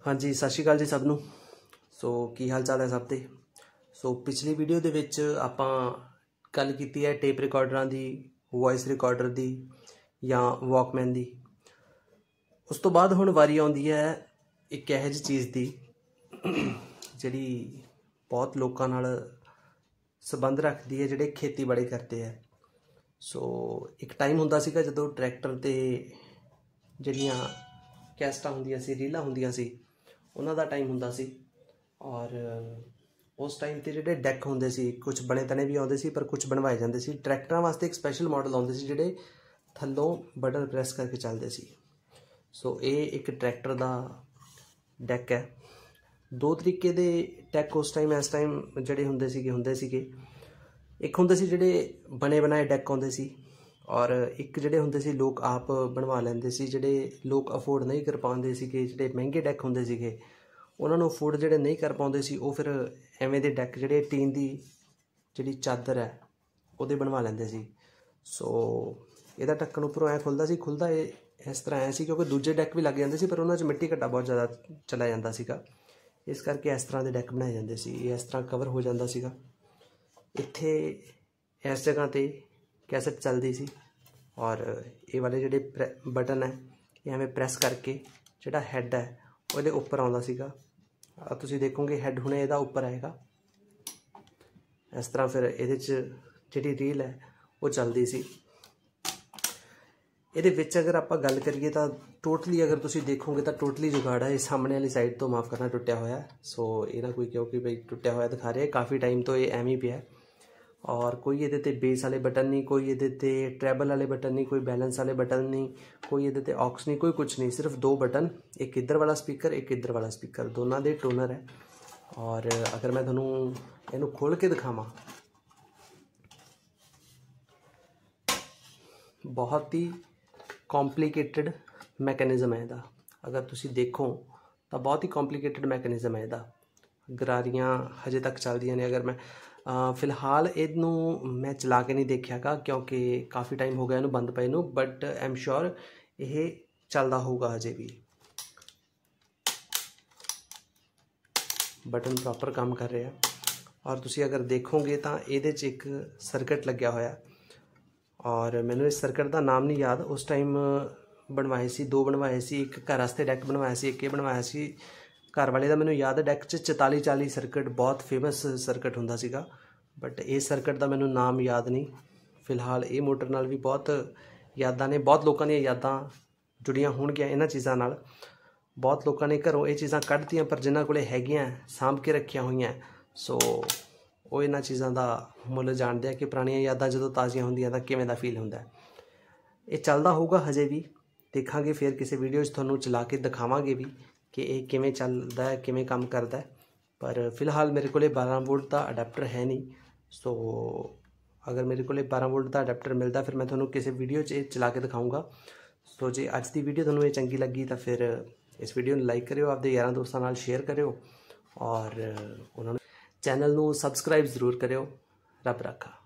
हाँ जी, सत श्री अकाल जी सब नूं। सो की हाल चाल है सब ते। सो पिछली वीडियो दे विच आपां गल कीती है टेप रिकॉर्डरां दी, वॉइस रिकॉर्डर दी या वॉकमैन दी। उस तो बाद हुण वारी आउंदी है एक इहो जी चीज़ दी जिहड़ी बहुत लोकां नाल संबंध रखदी है, जिहड़े खेतीबाड़ी करते हैं। सो एक टाइम हुंदा सीगा जदों ट्रैक्टर ते जिहड़ियां कैसटां हुंदियां सी, रीलां हुंदियां सी, उन्हां दा टाइम हुंदा सी। और उस टाइम ते जिहड़े डैक हुंदे सी, कुछ बने तने भी आउंदे सी पर कुछ बनवाए जांदे सी। ट्रैक्टरां वास्ते एक स्पैशल मॉडल आउंदे सी जिहड़े थल्लों बटन प्रैस करके चलदे सी। सो ये एक ट्रैक्टर दा डैक है। दो तरीके दे डैक उस टाइम इस टाइम जिहड़े हुंदे सीगे। एक हुंदे सी जिहड़े बने बनाए डैक आउंदे सी, और एक जिहड़े हुंदे सी लोग आप बनवा लैंदे सी। जिहड़े लोग अफोर्ड नहीं कर पाउंदे सीगे, जिहड़े महंगे डैक हुंदे सीगे, उन्हां नूं अफोर्ड जिहड़े नहीं कर पाउंदे सी, वो फिर एवें दे डैक जिहड़े टीन दी जिहड़ी चादर है ਉਹਦੇ बनवा लैंदे सी। सो ਇਹਦਾ ढक्कन ਉੱਪਰੋਂ ਐ खुलदा इस तरह ऐ सी, क्योंकि दूजे डैक भी लग जाते सी पर उन्हां 'ਚ मिट्टी घट्टा बहुत ज़्यादा चला जाता सीगा। इस करके इस तरह के डैक बनाए जाते सी। इस तरह कवर हो जाता सीगा। इत्थे इस जगह ते कैसेट चलती सी, और ये वाले जिहड़े बटन है ये एवें प्रैस करके जिहड़ा हैड है वो उपर आउंदा सीगा। तुसीं देखोगे हैड हुणे इहदा उपर आएगा। इस तरह फिर इहदे च जिहड़ी रील है वो चलती सी। ਇਹਦੇ ਵਿੱਚ अगर आप गल करिए तो टोटली अगर तुसीं देखोगे तो टोटली जुगाड़ है। ये सामने वाली साइड तो माफ़ करना टुटिया होया है। सो ये ना कोई कहो कि भाई टुटिया होया दिखा रहे, काफ़ी टाइम तो ये एवें ही पिया है। और कोई ये ते बेस वाले बटन नहीं, कोई ये ते ट्रैबल वाले बटन नहीं, कोई बैलेंस वाले बटन नहीं, कोई ये ते ऑक्स नहीं, कोई कुछ नहीं। सिर्फ दो बटन, एक इधर वाला स्पीकर, एक इधर वाला स्पीकर, दोनों दे टोनर है। और अगर मैं तुहानूं इहनूं खोल के दिखावां, बहुत ही कॉम्प्लीकेटेड मैकेनिज़म है इहदा। अगर तुसीं देखो तो बहुत ही कॉम्प्लीकेटेड मैकेनिज़म है इहदा। गरारियां हजे तक चलदियां ने। अगर मैं फिलहाल इहनूं मैं चला के नहीं देखियागा, क्योंकि काफ़ी टाइम हो गया इहनूं बंद पए नूं, बट आई एम श्योर ये चलदा होगा हजे भी। बटन प्रॉपर काम कर रहे हैं। और तुसीं अगर देखोगे तो इहदे च एक सर्किट लग्या होया, और मैनूं इस सर्किट का नाम नहीं याद। उस टाइम बनवाए सी, दो बनवाए सी, एक घर वास्ते डैक बनवाया सी, एक ये बनवाया सी घर वाले का। मैनूं याद है डैक च 4440 सर्किट बहुत फेमस सर्किट हुंदा सीगा, बट इस सर्किट का मैनूं नाम याद नहीं। फिलहाल ये मोटर नाल भी बहुत यादां ने, बहुत लोगों दी यादां जुड़ियां होणगियां इन्हां चीज़ां नाल। बहुत लोगों ने घरों ये चीज़ां कढ़तियां, पर जिन्हां कोले हैगियां सांभ के रखियां होईयां। सो वो इन्हां चीज़ां दा मुੱਲ जाणदे आ कि पुराणियां यादां जदों ताज़ियां हुंदियां तां किवें दा फील हुंदा है। ये चलदा होगा हजे भी, देखांगे फिर किसी वीडियो तुहानूं चला के दिखावांगे भी कि ये किवें चलदा है, किवें काम करदा है। पर फिलहाल मेरे कोले 12 वोल्ट का अडैप्टर है नहीं। सो अगर मेरे कोले 12 वोल्ट का अडैप्टर मिलता फिर मैं तुहानूं किसी वीडियो च चला के दिखाऊँगा। सो जे अज की वीडियो तुहानूं ये चंगी लगी तो फिर इस वीडियो नूं लाइक करियो, आपदे यारां दोस्तां नाल शेयर करियो, और उन्होंने चैनल नूं सबसक्राइब जरूर करियो। रब रखा।